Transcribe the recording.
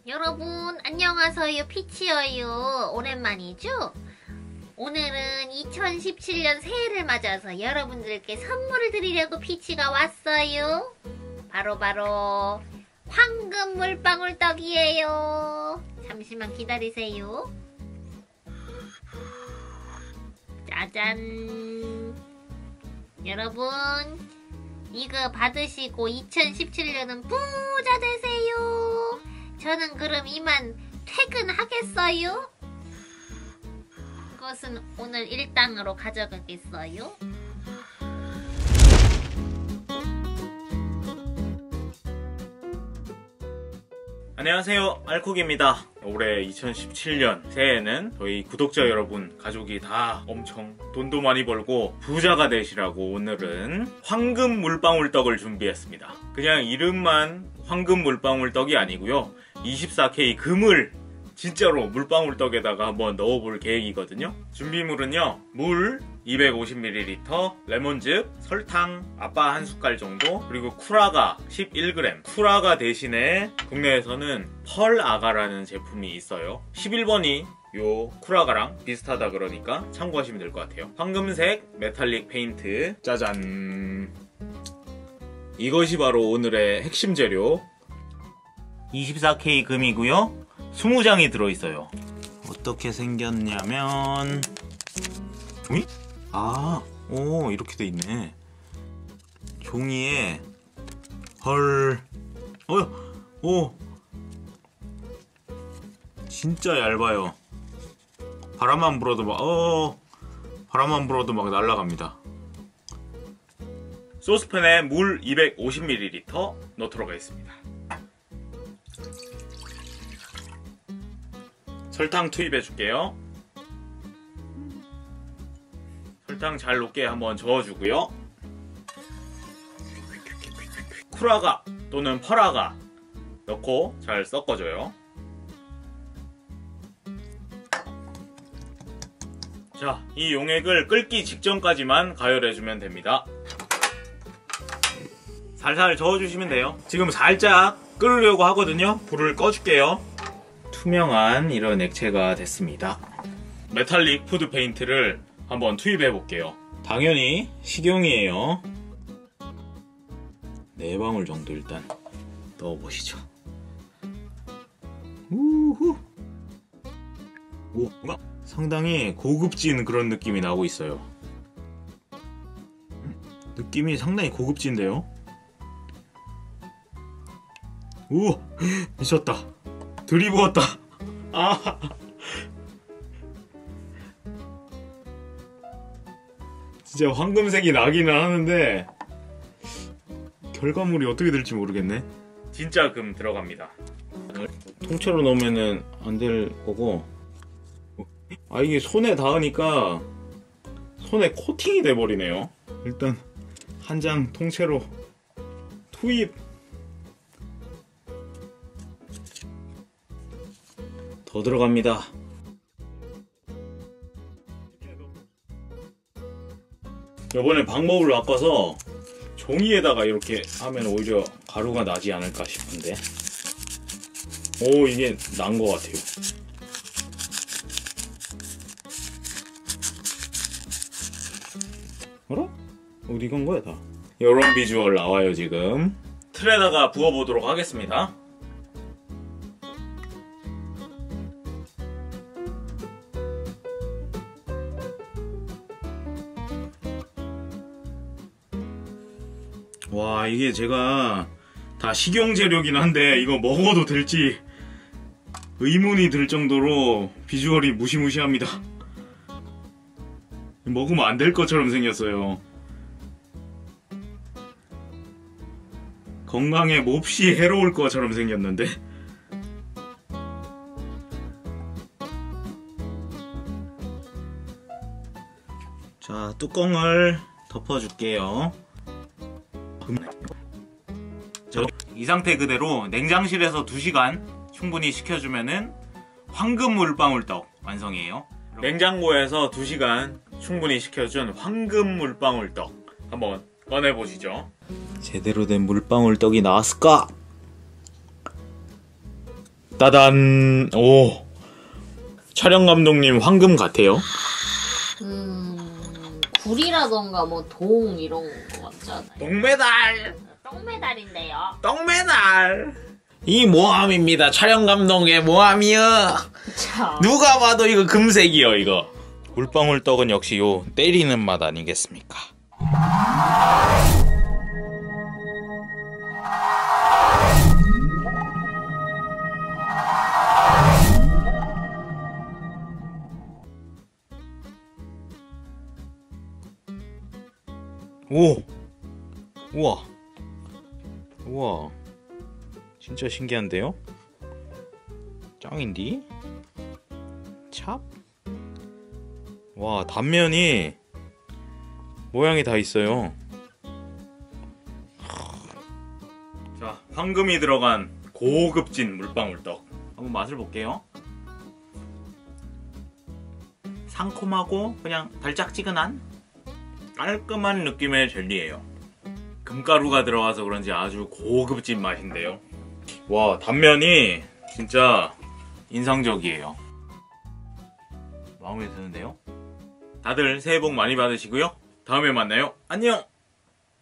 여러분 안녕하세요. 피치예요. 오랜만이죠? 오늘은 2017년 새해를 맞아서 여러분들께 선물을 드리려고 피치가 왔어요. 바로 황금 물방울 떡이에요. 잠시만 기다리세요. 짜잔. 여러분 이거 받으시고 2017년은 부자 되세요. 저는 그럼 이만 퇴근하겠어요? 그것은 오늘 일당으로 가져가겠어요? 안녕하세요, 알콕입니다. 올해 2017년 새해에는 저희 구독자 여러분 가족이 다 엄청 돈도 많이 벌고 부자가 되시라고 오늘은 황금 물방울 떡을 준비했습니다. 그냥 이름만 황금 물방울 떡이 아니고요, 24K 금을 진짜로 물방울 떡에다가 한번 넣어볼 계획이거든요. 준비물은요, 물 250ml, 레몬즙, 설탕 아빠 한 숟갈 정도, 그리고 쿨아가 11g. 쿨아가 대신에 국내에서는 펄아가라는 제품이 있어요. 11번이 요 쿨아가랑 비슷하다 그러니까 참고하시면 될 것 같아요. 황금색 메탈릭 페인트, 짜잔. 이것이 바로 오늘의 핵심 재료. 24K 금이고요, 20장이 들어있어요. 어떻게 생겼냐면 종이? 오, 이렇게 돼 있네. 종이에 헐, 오, 진짜 얇아요. 바람만 불어도 막 날아갑니다. 소스팬에 물 250ml 넣도록 하겠습니다. 설탕 투입해 줄게요. 설탕 잘 녹게 한번 저어주고요. 쿨아가 또는 펄아가 넣고 잘 섞어줘요. 자, 이 용액을 끓기 직전까지만 가열해주면 됩니다. 살살 저어주시면 돼요. 지금 살짝 끓으려고 하거든요. 불을 꺼줄게요. 투명한 이런 액체가 됐습니다. 메탈릭 푸드 페인트를 한번 투입해 볼게요. 당연히 식용이에요. 4방울 정도 일단 넣어보시죠. 우후. 오, 상당히 고급진 그런 느낌이 나고 있어요. 느낌이 상당히 고급진데요? 우, 미쳤다. 들이부었다. 진짜 황금색이 나기는 하는데 결과물이 어떻게 될지 모르겠네. 진짜 금 들어갑니다. 통째로 넣으면은 안 될 거고, 이게 손에 닿으니까 손에 코팅이 돼 버리네요. 일단 한 장 통째로 투입. 더 들어갑니다. 이번에 방법을 바꿔서 종이에다가 이렇게 하면 오히려 가루가 나지 않을까 싶은데, 오, 이게 난 것 같아요. 어라? 어디 간 거야 다? 이런 비주얼 나와요. 지금 틀에다가 부어보도록 하겠습니다. 와, 이게 제가 다 식용 재료긴 한데 이거 먹어도 될지 의문이 들 정도로 비주얼이 무시무시합니다. 먹으면 안 될 것처럼 생겼어요. 건강에 몹시 해로울 것처럼 생겼는데. 자, 뚜껑을 덮어줄게요. 이 상태 그대로 냉장실에서 2시간 충분히 식혀주면은 황금 물방울떡 완성이에요. 냉장고에서 2시간 충분히 식혀준 황금 물방울떡 한번 꺼내보시죠. 제대로 된 물방울떡이 나왔을까? 따단. 오, 촬영 감독님 황금 같아요. 굴이라던가 뭐 동 이런 거 같잖아요. 동메달. 똥메달인데요. 똥메달. 이 모함입니다. 촬영 감독의 모함이요. 참. 누가 봐도 이거 금색이요, 이거. 물방울 떡은 역시 요 때리는 맛 아니겠습니까? 오! 우와! 우와! 진짜 신기한데요? 짱인디? 찹? 와, 단면이 모양이 다 있어요. 자, 황금이 들어간 고급진 물방울떡 한번 맛을 볼게요. 상콤하고 그냥 달짝지근한 깔끔한 느낌의 젤리예요. 금가루가 들어가서 그런지 아주 고급진 맛인데요. 와, 단면이 진짜 인상적이에요. 마음에 드는데요? 다들 새해 복 많이 받으시고요. 다음에 만나요. 안녕!